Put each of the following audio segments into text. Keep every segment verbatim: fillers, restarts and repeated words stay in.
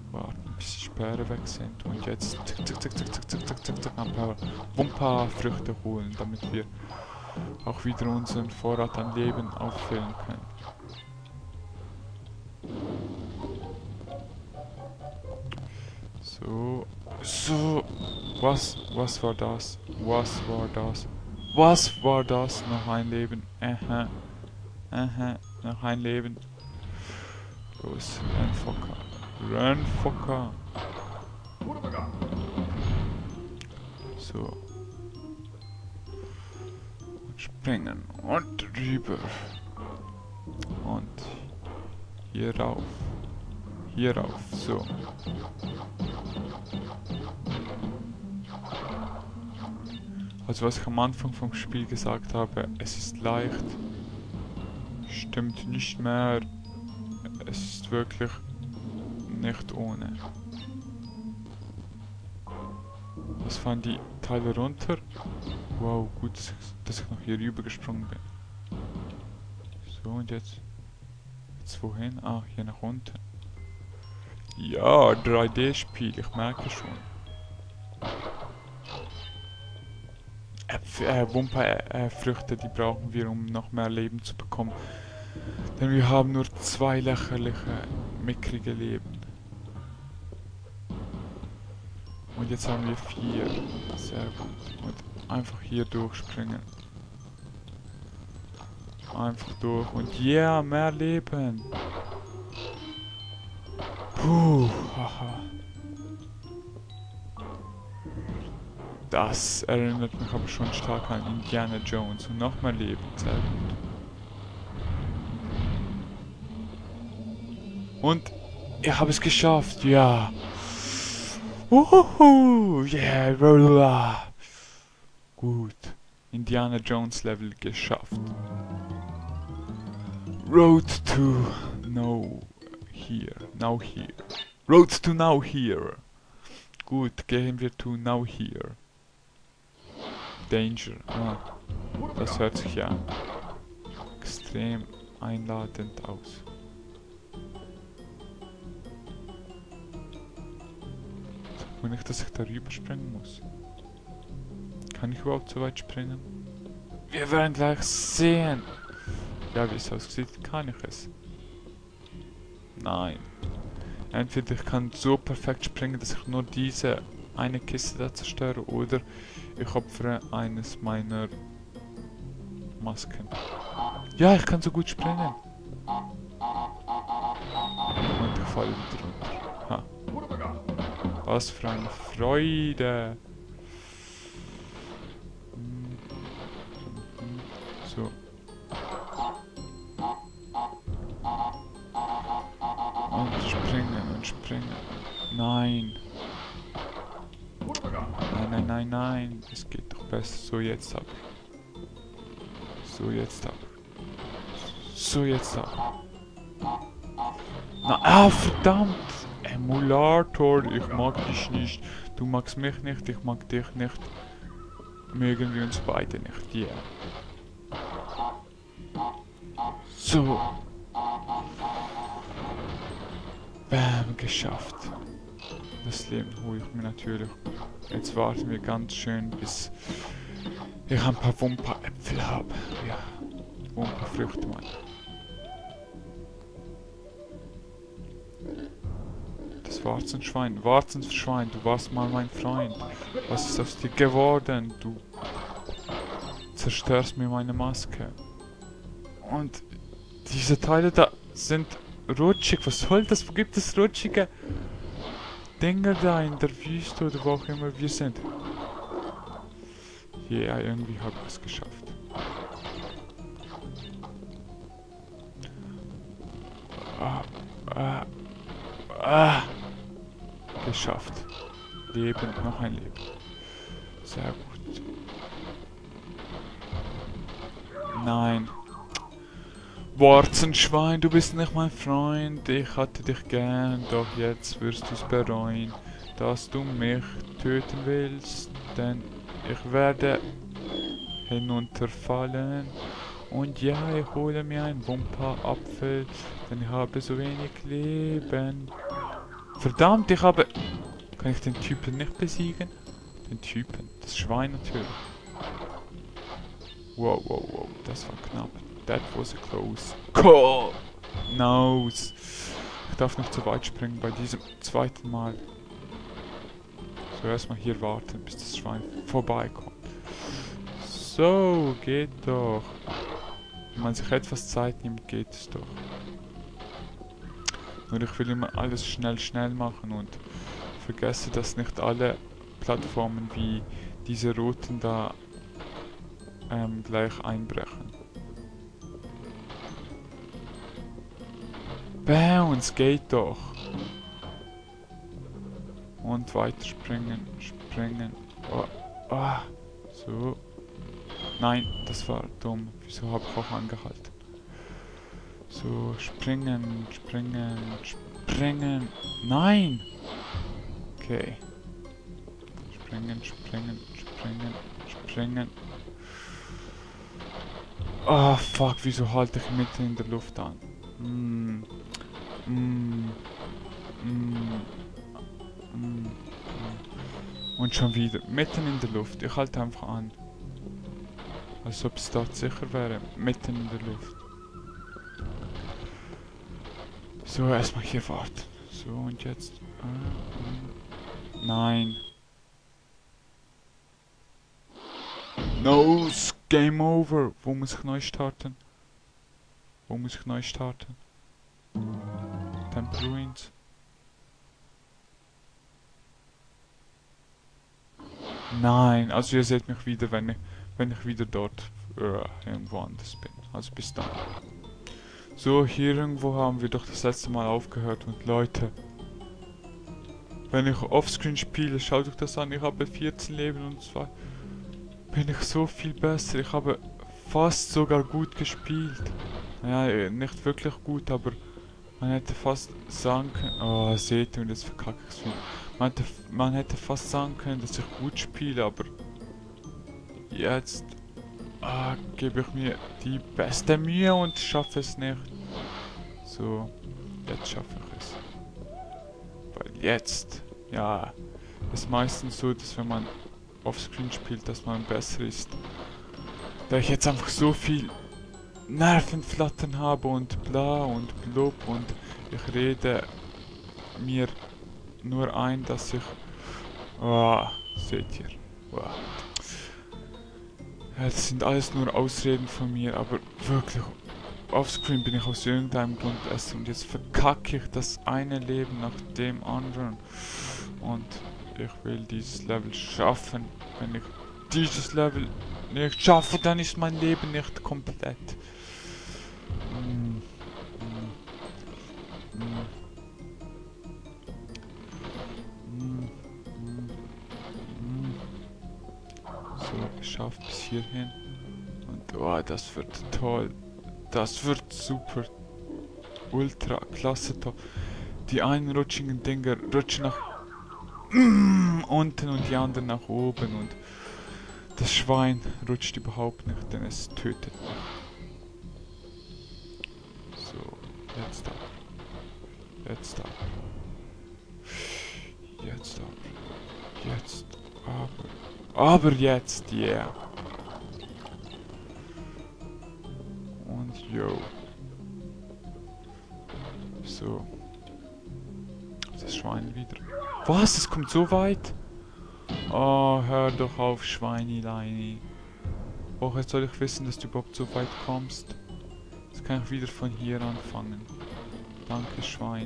Warten, bis die Sperre weg sind. Und jetzt zick, zick, zick, zick, zick, zick, zick, zick, zick, ein paar Wumpa-Früchte holen, damit wir auch wieder unseren Vorrat an Leben auffüllen können. So, so, was, was war das? Was war das? Was war das? Noch ein Leben. Aha, aha, noch ein Leben. Los, renn, Focker. Renn, Focker. So. Und springen. Und rüber. Und hier rauf. Hier rauf. So. Also was ich am Anfang vom Spiel gesagt habe, es ist leicht. Stimmt nicht mehr. Es ist wirklich nicht ohne. Was fahren die Teile runter? Wow, gut, dass ich noch hier rüber gesprungen bin. So, und jetzt? Jetzt wohin? Ah, hier nach unten. Ja, drei D-Spiel, ich merke schon. Äpfel, äh, Wumpa-Früchte, die brauchen wir, um noch mehr Leben zu bekommen. Denn wir haben nur zwei lächerliche, mickrige Leben. Und jetzt haben wir vier. Sehr gut. Und einfach hier durchspringen. Einfach durch. Und ja, yeah, mehr Leben. Puh, haha. Das erinnert mich aber schon stark an Indiana Jones. Und noch mehr Leben. Sehr gut. Und ich habe es geschafft, ja. Uhuhu, yeah, gut. Indiana Jones Level geschafft. Road to no here, now here. Road to now here. Gut, gehen wir to now here. Danger. Ah, das hört sich ja extrem einladend aus. Und nicht, dass ich darüber springen muss. Kann ich überhaupt so weit springen? Wir werden gleich sehen. Ja, wie es aussieht, kann ich es. Nein. Entweder ich kann so perfekt springen, dass ich nur diese eine Kiste da zerstöre, oder ich opfere eines meiner Masken. Ja, ich kann so gut springen. Und ich falle wieder runter. Ha. Was für eine Freude! So. Und springen und springen. Nein. Nein, nein, nein, nein. Es geht doch besser. So, jetzt ab. So, jetzt ab. So, jetzt ab. Na, ah, verdammt! Emulator, ich mag dich nicht. Du magst mich nicht, ich mag dich nicht. Mögen wir uns beide nicht, ja. Yeah. So. Bam, geschafft. Das Leben hole ich mir natürlich. Jetzt warten wir ganz schön, bis ich ein paar Wumpa-Äpfel habe. Ja, Wumpa-Früchte, Mann. Das Warzenschwein, Warzenschwein, du warst mal mein Freund. Was ist aus dir geworden? Du zerstörst mir meine Maske. Und diese Teile da sind rutschig. Was soll das? Wo gibt es rutschige Dinger da in der Wüste oder wo auch immer wir sind? Ja, yeah, irgendwie habe ich es geschafft. Ah, ah, ah. Geschafft. Leben, noch ein Leben. Sehr gut. Nein. Warzenschwein, du bist nicht mein Freund. Ich hatte dich gern, doch jetzt wirst du es bereuen, dass du mich töten willst. Denn ich werde hinunterfallen. Und ja, ich hole mir einen Wumpa-Apfel, denn ich habe so wenig Leben. Verdammt, ich habe... Kann ich den Typen nicht besiegen? Den Typen, das Schwein natürlich. Wow, wow, wow, das war knapp. That was a close call. Nose. Ich darf nicht zu weit springen bei diesem zweiten Mal. So, erstmal hier warten, bis das Schwein vorbeikommt. So, geht doch. Wenn man sich etwas Zeit nimmt, geht es doch. Nur ich will immer alles schnell, schnell machen und vergesse, dass nicht alle Plattformen wie diese roten da ähm, gleich einbrechen. Bounce, geht doch. Und weiter springen, springen. Oh, oh. So. Nein, das war dumm. Wieso habe ich auch angehalten? So, springen, springen, springen. Nein! Okay. Springen, springen, springen, springen. Oh, fuck, wieso halte ich mitten in der Luft an? Mm. Mm. Mm. Mm. Und schon wieder, mitten in der Luft. Ich halte einfach an. Als ob es dort sicher wäre, mitten in der Luft. So, erstmal hier warten. So, und jetzt... Äh, nein. No, Game Over. Wo muss ich neu starten? Wo muss ich neu starten? Temple Ruins. Nein, also ihr seht mich wieder, wenn ich, wenn ich wieder dort äh, irgendwo anders bin. Also bis dann. So, hier irgendwo haben wir doch das letzte Mal aufgehört und Leute, wenn ich offscreen spiele, schaut euch das an, ich habe vierzehn Leben und zwar bin ich so viel besser. Ich habe fast sogar gut gespielt. Naja, nicht wirklich gut, aber man hätte fast sagen können, oh seht ihr, und jetzt verkacke ich es wieder. Man hätte, man hätte fast sagen können, dass ich gut spiele, aber jetzt ah, gebe ich mir die beste Mühe und schaffe es nicht. So, jetzt schaffe ich es. Weil jetzt, ja, ist meistens so, dass wenn man offscreen spielt, dass man besser ist. Da ich jetzt einfach so viel Nervenflattern habe und bla und blub und ich rede mir nur ein, dass ich... Oh, seht ihr. Oh. Ja, das sind alles nur Ausreden von mir, aber wirklich, offscreen bin ich aus irgendeinem Grund besser und jetzt verkacke ich das eine Leben nach dem anderen. Und ich will dieses Level schaffen. Wenn ich dieses Level nicht schaffe, dann ist mein Leben nicht komplett. Mm. Mm. Mm. Mm. So, geschafft bis hierhin. Und oh, das wird toll. Das wird super. Ultra klasse top. Die einen rutschigen Dinger rutschen nach mm, unten und die anderen nach oben und das Schwein rutscht überhaupt nicht, denn es tötet mich. So, jetzt ab. Jetzt ab. Jetzt ab. Jetzt aber. Aber jetzt, yeah. Und yo. So. Das Schwein wieder. Was? Es kommt so weit? Oh, hör doch auf, Schweinileini. Woher soll ich wissen, dass du überhaupt so weit kommst? Jetzt kann ich wieder von hier anfangen. Danke, Schwein.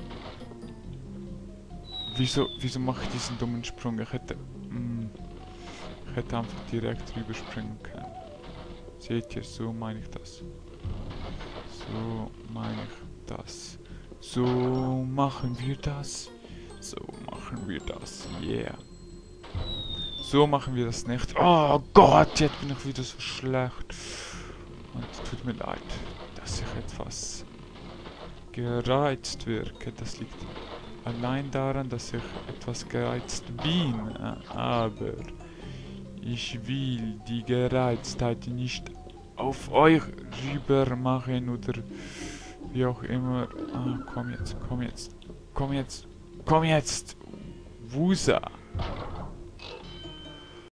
Wieso, wieso mache ich diesen dummen Sprung? Ich hätte... Mh, ich hätte einfach direkt rüberspringen können. Seht ihr, so meine ich das. So meine ich das. So machen wir das. So machen wir das. Yeah. So machen wir das nicht. Oh Gott, jetzt bin ich wieder so schlecht. Und es tut mir leid, dass ich etwas gereizt wirke. Das liegt allein daran, dass ich etwas gereizt bin. Aber ich will die Gereiztheit nicht auf euch rüber machen oder wie auch immer. Ah, komm jetzt, komm jetzt, komm jetzt. Komm jetzt! Wusa!